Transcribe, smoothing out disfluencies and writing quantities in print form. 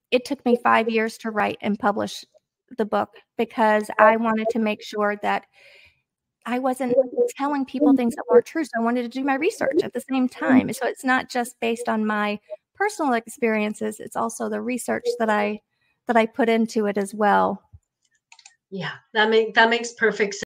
it took me 5 years to write and publish the book because I wanted to make sure that I wasn't telling people things that weren't true. So I wanted to do my research at the same time. So it's not just based on my personal experiences. It's also the research that I put into it as well. Yeah, that makes perfect sense.